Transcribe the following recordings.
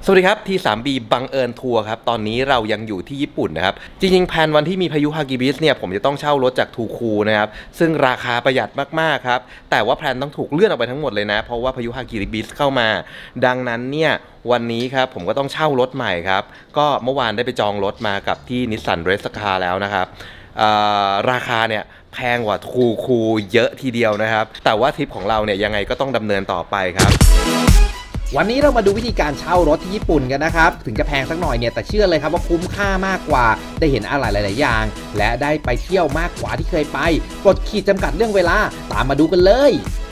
สวัสดีครับ T3B บังเอิญทัวร์ครับตอนนี้เรายังอยู่ที่ญี่ปุ่นนะครับจริงๆแผนวันที่มีพายุฮากิบิสเนี่ยผมจะต้องเช่ารถจากทูคูนะครับซึ่งราคาประหยัดมากๆครับแต่ว่าแผนต้องถูกเลื่อนออกไปทั้งหมดเลยนะเพราะว่าพายุฮากิบิสเข้ามาดังนั้นเนี่ยวันนี้ครับผมก็ต้องเช่ารถใหม่ครับก็เมื่อวานได้ไปจองรถมากับที่นิสสันเรสคาร์แล้วนะครับราคาเนี่ยแพงกว่าทูคูเยอะทีเดียวนะครับแต่ว่าทริปของเราเนี่ยยังไงก็ต้องดำเนินต่อไปครับวันนี้เรามาดูวิธีการเช่ารถที่ญี่ปุ่นกันนะครับถึงจะแพงสักหน่อยเนี่ยแต่เชื่อเลยครับว่าคุ้มค่ามากกว่าได้เห็นอะไรหลายๆอย่างและได้ไปเที่ยวมากกว่าที่เคยไปปลดขีดจำกัดเรื่องเวลาตามมาดูกันเลย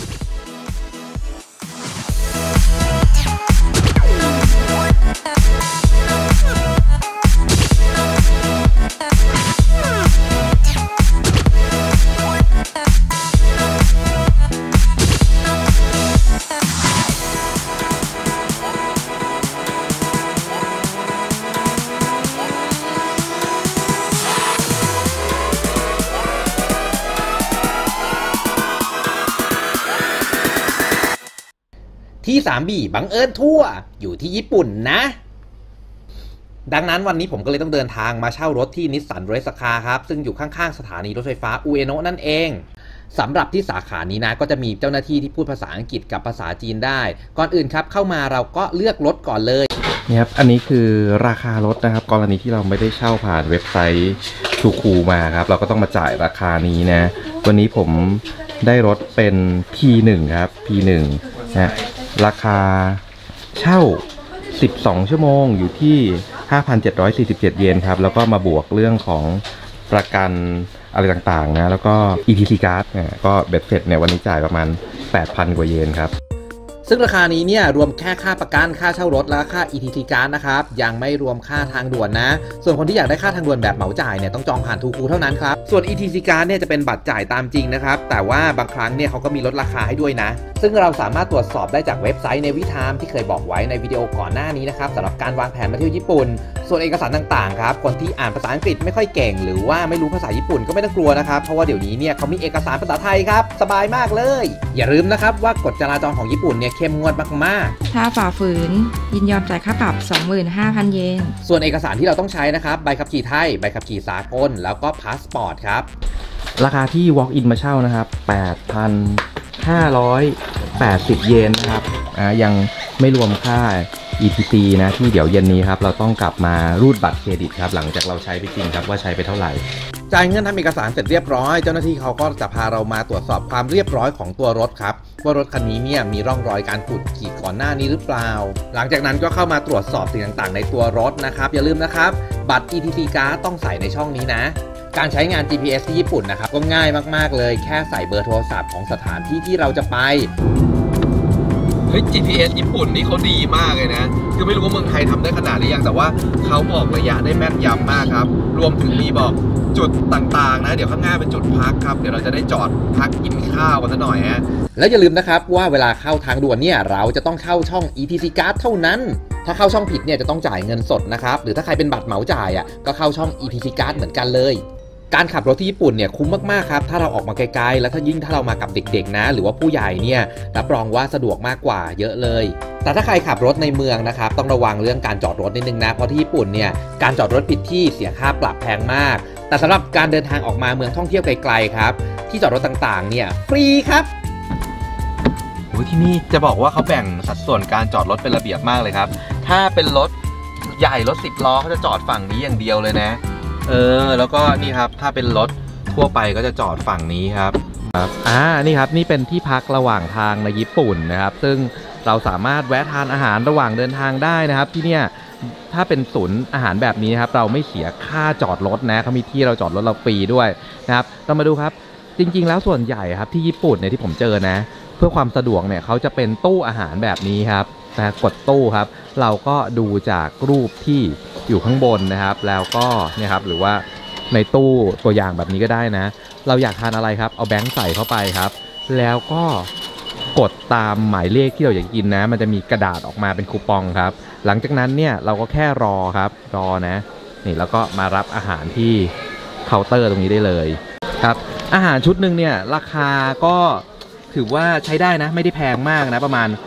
ที่ 3B บังเอิญทัวร์อยู่ที่ญี่ปุ่นนะดังนั้นวันนี้ผมก็เลยต้องเดินทางมาเช่ารถที่นิสสันเรสคาร์ครับซึ่งอยู่ข้างๆสถานีรถไฟฟ้าอุเอโนะนั่นเองสำหรับที่สาขานี้นะก็จะมีเจ้าหน้าที่ที่พูดภาษาอังกฤษกับภาษาจีนได้ก่อนอื่นครับเข้ามาเราก็เลือกรถก่อนเลยนี่ครับอันนี้คือราคารถนะครับกรณีที่เราไม่ได้เช่าผ่านเว็บไซต์ทูคูมาครับเราก็ต้องมาจ่ายราคานี้นะวันนี้ผมได้รถเป็น P1 ครับ P1 นะราคาเช่า12ชั่วโมงอยู่ที่ 5,747 เยนครับแล้วก็มาบวกเรื่องของประกันอะไรต่างๆนะแล้วก็ ETC card ก็เบ็ดเสร็จเนี่ยวันนี้จ่ายประมาณ 8,000 กว่าเยนครับซึ่งราคานี้เนี่ยรวมแค่ค่าประกันค่าเช่ารถและค่า ETC card นะครับยังไม่รวมค่าทางด่วนนะส่วนคนที่อยากได้ค่าทางด่วนแบบเหมาจ่ายเนี่ยต้องจองผ่านทูคูเท่านั้นครับส่วน ETC card เนี่ยจะเป็นบัตรจ่ายตามจริงนะครับแต่ว่าบางครั้งเนี่ยเขาก็มีลดราคาให้ด้วยนะซึ่งเราสามารถตรวจสอบได้จากเว็บไซต์ในวิทามที่เคยบอกไว้ในวิดีโอก่อนหน้านี้นะครับสำหรับการวางแผนมาเที่ยวญี่ปุ่นส่วนเอกสารต่างๆครับคนที่อ่านภาษาอังกฤษไม่ค่อยเก่งหรือว่าไม่รู้ภาษาญี่ปุ่นก็ไม่ต้องกลัวนะครับเพราะว่าเดี๋ยวนี้เนี่ยเขามีเอกสารภาษาไทยครับสบายมากเลยอย่าลืมนะครับว่ากฎจราจรของญี่ปุ่นเนี่ยเข้มงวดมากถ้าฝ่าฝืนยินยอมจ่ายค่าปรับ 25,000 เยนส่วนเอกสารที่เราต้องใช้นะครับใบขับขี่ไทยใบขับขี่สากลแล้วก็พาสปอร์ตครับราคาที่ walk in มาเช่านะครับ 8,580 เยนนะครับยังไม่รวมค่า ETC นะที่เดี๋ยวเย็นนี้ครับเราต้องกลับมารูดบัตรเครดิตครับหลังจากเราใช้ไปจริงครับว่าใช้ไปเท่าไหร่จ่ายเงินทำเอกสารเสร็จเรียบร้อยเจ้าหน้าที่เขาก็จะพาเรามาตรวจสอบความเรียบร้อยของตัวรถครับว่ารถคันนี้เนี่ยมีร่องรอยการขูดขีดก่อนหน้านี้หรือเปล่าหลังจากนั้นก็เข้ามาตรวจสอบสิ่งต่างๆในตัวรถนะครับอย่าลืมนะครับบัตร ETC card ต้องใส่ในช่องนี้นะการใช้งาน GPS ที่ญี่ปุ่นนะครับก็ง่ายมากๆเลยแค่ใส่เบอร์โทรศัพท์ของสถานที่ที่เราจะไป GPS ญี่ปุ่นนี่เขาดีมากเลยนะคือไม่รู้ว่าเมืองไทยทำได้ขนาดนี้ยังแต่ว่าเขาบอกระยะได้แม่นยำมากครับรวมถึงมีบอกจุดต่างๆนะเดี๋ยวข้างหน้าเป็นจุดพักครับเดี๋ยวเราจะได้จอดพักกินข้าวกันสักหน่อยฮะแล้วอย่าลืมนะครับว่าเวลาเข้าทางด่วนเนี่ยเราจะต้องเข้าช่อง ETC card เท่านั้นถ้าเข้าช่องผิดเนี่ยจะต้องจ่ายเงินสดนะครับหรือถ้าใครเป็นบัตรเหมาจ่ายก็เข้าช่อง ETC card เหมือนกันเลยการขับรถที่ญี่ปุ่นเนี่ยคุ้มมากๆครับถ้าเราออกมาไกลๆแล้วถ้ายิ่งถ้าเรามากับเด็กๆนะหรือว่าผู้ใหญ่เนี่ยรับรองว่าสะดวกมากกว่าเยอะเลยแต่ถ้าใครขับรถในเมืองนะครับต้องระวังเรื่องการจอดรถนิดนึงนะเพราะที่ญี่ปุ่นเนี่ยการจอดรถผิดที่เสียค่าปรับแพงมากแต่สำหรับการเดินทางออกมาเมืองท่องเที่ยวไกลๆครับที่จอดรถต่างๆเนี่ยฟรีครับที่นี่จะบอกว่าเขาแบ่งสัดส่วนการจอดรถเป็นระเบียบมากเลยครับถ้าเป็นรถใหญ่รถ10 ล้อเขาจะจอดฝั่งนี้อย่างเดียวเลยนะแล้วก็นี่ครับถ้าเป็นรถทั่วไปก็จะจอดฝั่งนี้ครับนี่ครับนี่เป็นที่พักระหว่างทางในญี่ปุ่นนะครับซึ่งเราสามารถแวะทานอาหารระหว่างเดินทางได้นะครับที่เนี่ยถ้าเป็นศูนย์อาหารแบบนี้ครับเราไม่เสียค่าจอดรถนะเขามีที่เราจอดรถเราฟรีด้วยนะครับเรามาดูครับจริงๆแล้วส่วนใหญ่ครับที่ญี่ปุ่นเนี่ยที่ผมเจอนะเพื่อความสะดวกเนี่ยเขาจะเป็นตู้อาหารแบบนี้ครับกดตู้ครับเราก็ดูจากรูปที่อยู่ข้างบนนะครับแล้วก็เนี่ยครับหรือว่าในตู้ตัวอย่างแบบนี้ก็ได้นะเราอยากทานอะไรครับเอาแบงค์ใส่เข้าไปครับแล้วก็กดตามหมายเลขที่เราอยากกินนะมันจะมีกระดาษออกมาเป็นคูปองครับหลังจากนั้นเนี่ยเราก็แค่รอครับรอนะนี่แล้วก็มารับอาหารที่เคาน์เตอร์ตรงนี้ได้เลยครับอาหารชุดหนึ่งเนี่ยราคาก็ถือว่าใช้ได้นะไม่ได้แพงมากนะประมาณ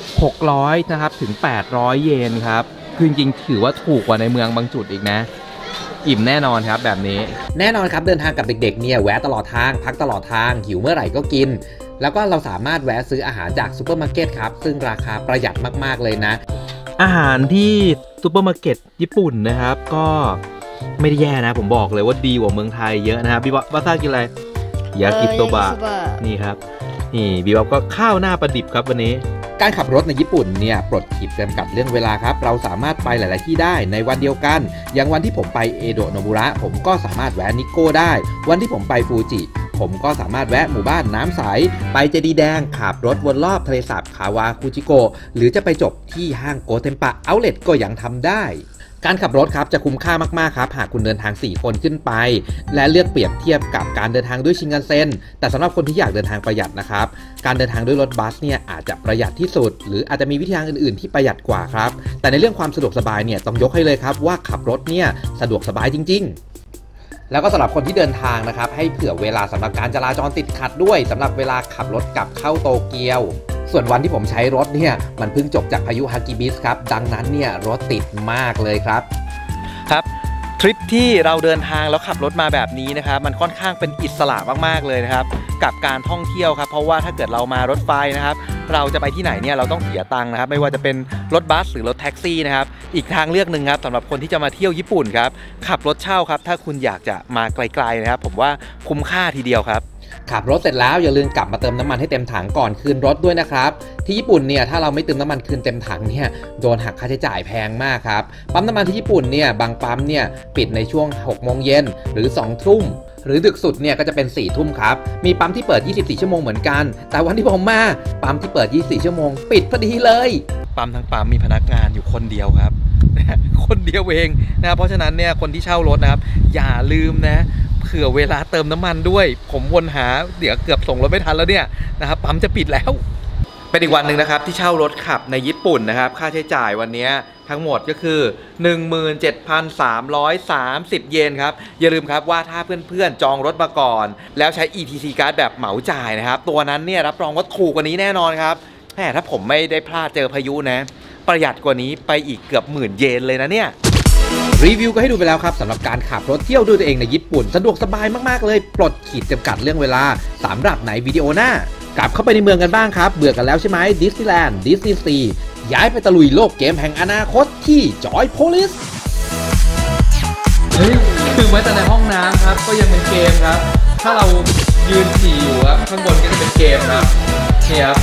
600นะครับถึง800เยนครับคือจริงๆถือว่าถูกกว่าในเมืองบางจุดอีกนะอิ่มแน่นอนครับแบบนี้แน่นอนครับเดินทางกับเด็กๆเนี่ยแวะตลอดทางพักตลอดทางหิวเมื่อไหร่ก็กินแล้วก็เราสามารถแวะซื้ออาหารจากซูเปอร์มาร์เก็ตครับซึ่งราคาประหยัดมากๆเลยนะอาหารที่ซูเปอร์มาร์เก็ตญี่ปุ่นนะครับก็ไม่ได้แย่นะผมบอกเลยว่าดีกว่าเมืองไทยเยอะนะครับบิวว่าซ่ากินอะไรยากิโตบะนี่ครับนี่บิวก็ข้าวหน้าปลาดิบครับวันนี้การขับรถในญี่ปุ่นเนี่ยปลดขีดจำกัดเรื่องเวลาครับเราสามารถไปหลายๆที่ได้ในวันเดียวกันอย่างวันที่ผมไปเอโดะโนบุระผมก็สามารถแวะนิโก้ได้วันที่ผมไปฟูจิผมก็สามารถแวะหมู่บ้านน้ำใสไปเจดีย์แดงขับรถวนรอบทะเลสาบคาวาคุจิโกะหรือจะไปจบที่ห้างโกเทมปะเอาท์เลทก็ยังทำได้การขับรถครับจะคุ้มค่ามากๆครับหากคุณเดินทาง4คนขึ้นไปและเลือกเปรียบเทียบกับการเดินทางด้วยชินคันเซ็นแต่สำหรับคนที่อยากเดินทางประหยัดนะครับการเดินทางด้วยรถบัสเนี่ยอาจจะประหยัดที่สุดหรืออาจจะมีวิธีทางอื่นๆที่ประหยัดกว่าครับแต่ในเรื่องความสะดวกสบายเนี่ยต้องยกให้เลยครับว่าขับรถเนี่ยสะดวกสบายจริงๆแล้วก็สำหรับคนที่เดินทางนะครับให้เผื่อเวลาสำหรับการจราจรติดขัดด้วยสำหรับเวลาขับรถกลับเข้าโตเกียวส่วนวันที่ผมใช้รถเนี่ยมันเพิ่งจบจากพายุฮากิบิสครับดังนั้นเนี่ยรถติดมากเลยครับทริปที่เราเดินทางแล้วขับรถมาแบบนี้นะครับมันค่อนข้างเป็นอิสระมากๆเลยนะครับกับการท่องเที่ยวครับเพราะว่าถ้าเกิดเรามารถไฟนะครับเราจะไปที่ไหนเนี่ยเราต้องเสียตังค์นะครับไม่ว่าจะเป็นรถบัสหรือรถแท็กซี่นะครับอีกทางเลือกหนึ่งครับสำหรับคนที่จะมาเที่ยวญี่ปุ่นครับขับรถเช่าครับถ้าคุณอยากจะมาไกลๆนะครับผมว่าคุ้มค่าทีเดียวครับขับรถเสร็จแล้วอย่าลืมกลับมาเติมน้ำมันให้เต็มถังก่อนคืนรถด้วยนะครับที่ญี่ปุ่นเนี่ยถ้าเราไม่เติมน้ำมันคืนเต็มถังเนี่ยโดนหักค่าใช้จ่ายแพงมากครับปั๊มน้ำมันที่ญี่ปุ่นเนี่ยบางปั๊มเนี่ยปิดในช่วง 6 โมงเย็นหรือ 2 ทุ่มหรือดึกสุดเนี่ยก็จะเป็น 4 ทุ่มครับมีปั๊มที่เปิด 24 ชั่วโมงเหมือนกันแต่วันที่ผมมาปั๊มที่เปิด 24 ชั่วโมงปิดพอดีเลยปั๊มทั้งปั๊มมีพนักงานอยู่คนเดียวครับคนเดียวเองนะเพราะฉะนั้นเนี่ยคนที่เช่ารถนะครับอย่าลืมนะเผื่อเวลาเติมน้ำมันด้วยผมวนหาเดี๋ยวเกือบส่งรถไม่ทันแล้วเนี่ยนะครับปั๊มจะปิดแล้วเป็นอีกวันหนึ่งนะครับที่เช่ารถขับในญี่ปุ่นนะครับค่าใช้จ่ายวันนี้ทั้งหมดก็คือ 17,330 เยนครับอย่าลืมครับว่าถ้าเพื่อนๆจองรถมาก่อนแล้วใช้ ETC card แบบเหมาจ่ายนะครับตัวนั้นเนี่ยรับรองว่าถูกกว่านี้แน่นอนครับแต่ถ้าผมไม่ได้พลาดเจอพายุนะประหยัดกว่านี้ไปอีกเกือบ10,000 เยนเลยนะเนี่ยรีวิวก็ให้ดูไปแล้วครับสำหรับการขับรถเที่ยวด้วยตัวเองในญี่ปุ่นสะดวกสบายมากๆเลยปลดขีดจำกัดเรื่องเวลาสำหรับในวิดีโอหน้ากลับเข้าไปในเมืองกันบ้างครับเบื่อกันแล้วใช่ไหมดิสนีย์แลนด์ดิสนีย์ซีย้ายไปตะลุยโลกเกมแห่งอนาคตที่จอยโพลิสคือแม้แต่ในห้องน้ำครับก็ยังเป็นเกมครับถ้าเรายืนฉี่อยู่ครับข้างบนก็จะเป็นเกมครับนี่ครับ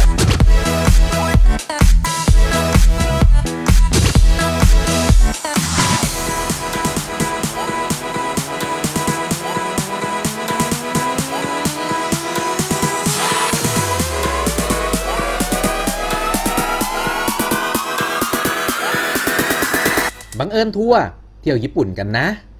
บังเอิญทัวร์เที่ยวญี่ปุ่นกันนะ